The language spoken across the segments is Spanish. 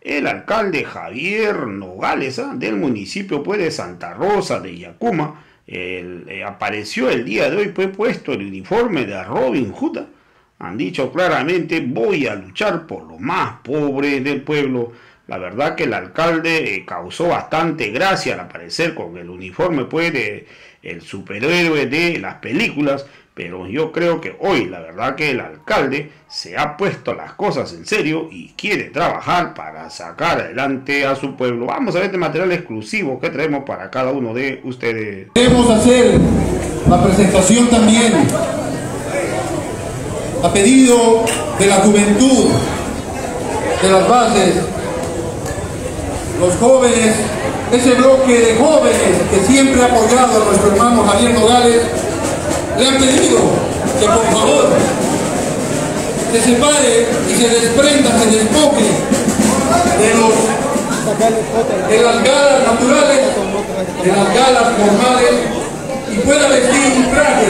El alcalde Javier Nogales, del municipio pues, de Santa Rosa de Yacuma, apareció el día de hoy, pues puesto el uniforme de Robin Hood. Han dicho claramente: voy a luchar por los más pobres del pueblo. La verdad que el alcalde causó bastante gracia al aparecer con el uniforme pues de el superhéroe de las películas. Pero yo creo que hoy la verdad que el alcalde se ha puesto las cosas en serio y quiere trabajar para sacar adelante a su pueblo. Vamos a ver este material exclusivo que traemos para cada uno de ustedes. Queremos hacer la presentación también a pedido de la juventud, de las bases, los jóvenes, ese bloque de jóvenes que siempre ha apoyado a nuestro hermano Javier Nogales. Le han pedido que por favor se separe y se desprenda, se despoje de las galas naturales, de las galas formales y pueda vestir un traje.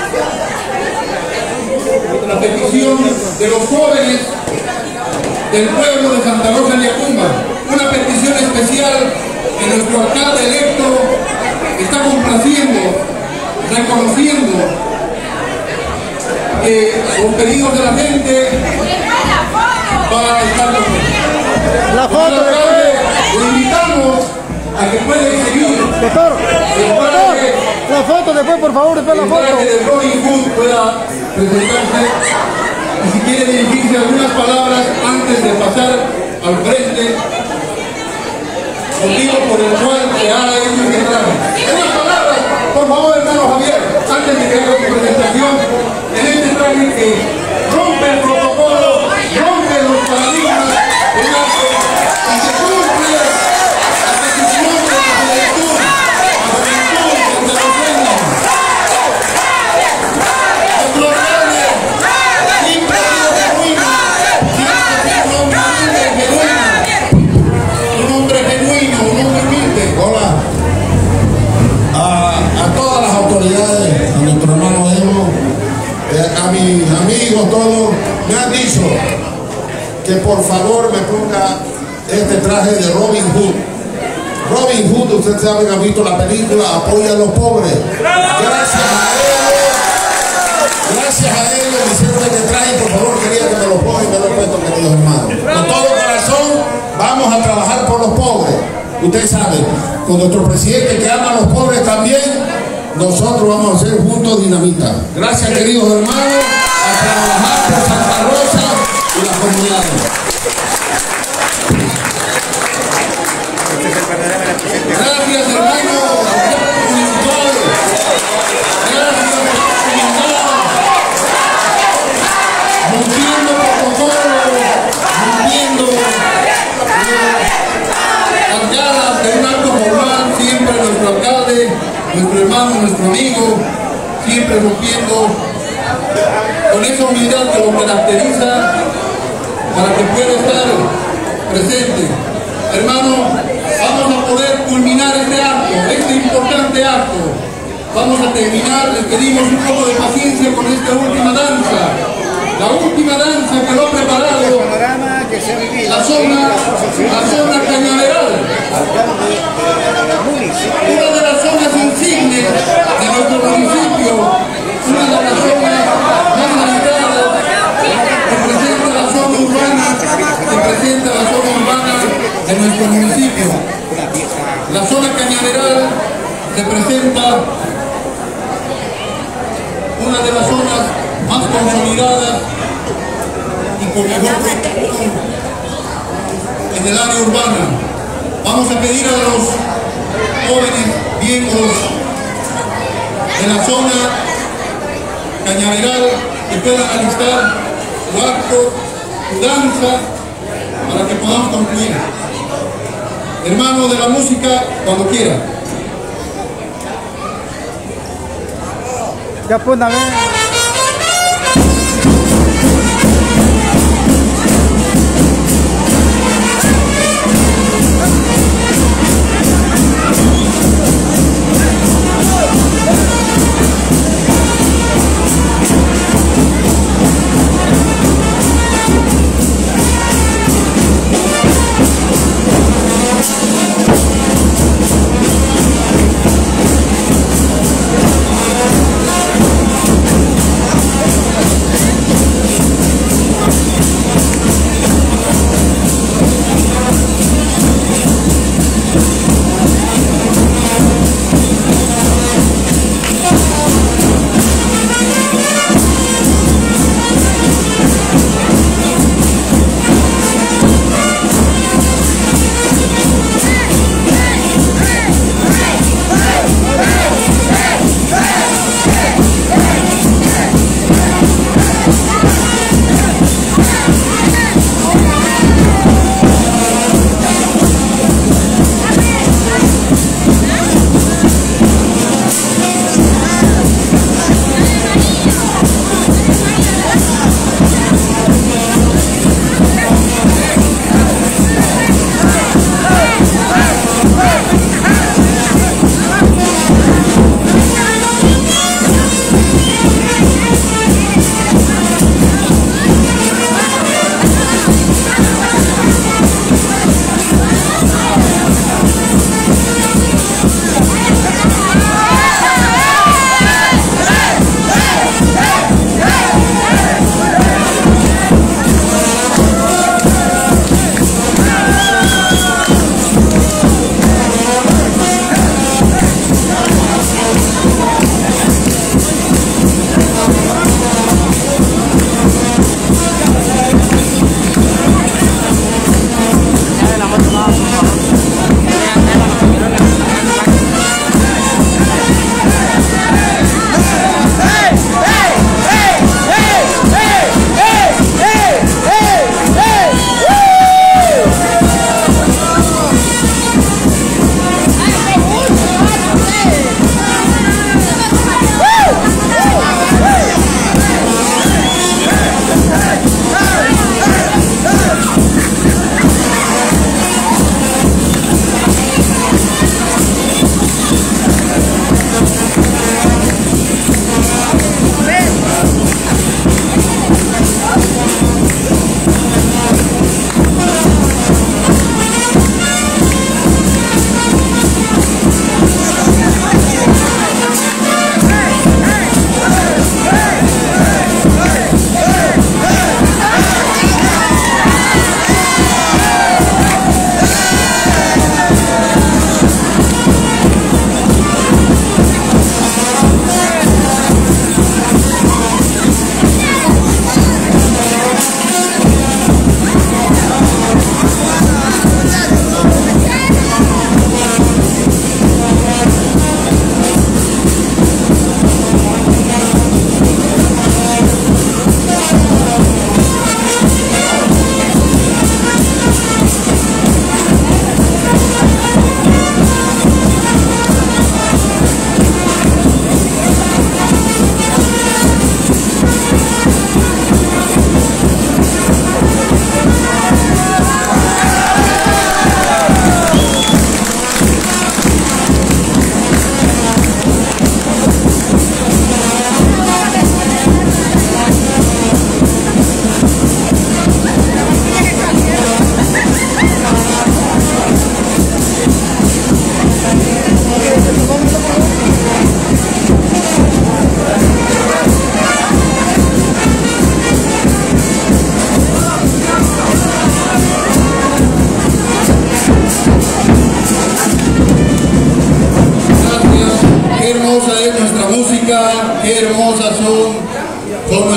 La petición de los jóvenes del pueblo de Santa Rosa de Yacuma, una petición especial que nuestro alcalde electo está complaciendo, reconociendo que los pedidos de la gente van a estar la foto. Le invitamos a que pueden seguir doctor, la foto después, por favor, después la foto. Que de Robin Hood pueda presentarse y si quiere dirigirse algunas palabras antes de pasar al frente, motivo por el cual se ha hecho este traje. Unas palabras, por favor, hermano Javier, antes de que haga su presentación, en este traje que rompe el protocolo, rompe los paradigmas del arte y se cumple la petición de la juventud, de los sueños. Nuestro alcalde siempre ha sido genuino, siempre ha sido un hombre genuino, un hombre humilde. Hola a todas las autoridades, a nuestro hermano Evo, a mis amigos, todos, me han dicho que por favor me ponga este traje de Robin Hood. Robin Hood, ustedes saben, han visto la película, apoya a los pobres. Gracias a ellos me hicieron este traje, por favor, quería que me lo pongan y me lo he puesto, queridos hermanos. Con todo corazón vamos a trabajar por los pobres. Ustedes saben, con nuestro presidente que ama a los pobres también, nosotros vamos a hacer juntos dinamita. Gracias, queridos hermanos, a trabajar por Santa Rosa y las comunidades. Gracias, hermano municipal. Gracias por su humildad. Rompiendo protocolos, rompiendo las galas de un acto formal, siempre nuestro alcalde, nuestro hermano, nuestro amigo, siempre rompiendo con esa humildad que lo caracteriza para que pueda estar presente. Hermano, vamos a poder culminar este acto, este importante acto. Vamos a terminar, les pedimos un poco de paciencia con esta última danza. La última danza que lo ha preparado la zona cañaveral. Una de las zonas insignes de nuestro municipio, una de las zonas más marcadas, representa la zona urbana de nuestro municipio. La zona cañaveral representa una de las zonas más consolidadas y con mejor protección en el área urbana. Vamos a pedir a los jóvenes miembros de la zona cañaveral que puedan alistar su acto, su danza, para que podamos concluir. Hermano de la música, cuando quiera. Ya pues, a ver.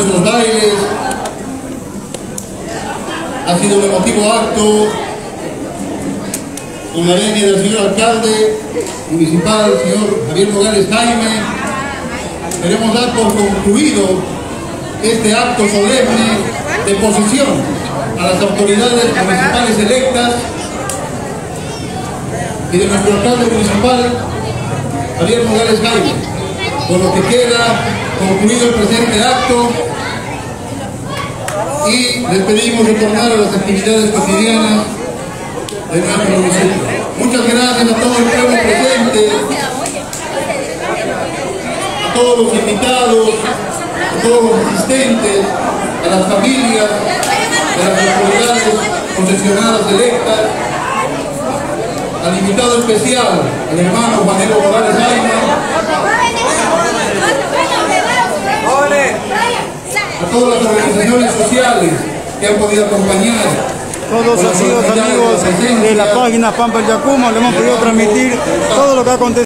nuestros bailes. Ha sido un emotivo acto con la venia del señor alcalde municipal, señor Javier Nogales Jaime. Queremos dar por concluido este acto solemne de posesión a las autoridades municipales electas y de nuestro alcalde municipal, Javier Nogales Jaime, por lo que queda concluido el presente acto y les pedimos retornar a las actividades cotidianas de nuestro municipio. Muchas gracias a todo el pueblo presente, a todos los invitados, a todos los asistentes, a las familias de las autoridades concesionadas electas, al invitado especial, al hermano Juanelo Morales Jaime, a todas las organizaciones sociales que han podido acompañar. Todos los amigos de la página Pampa del Yacuma le hemos podido transmitir todo lo que ha acontecido.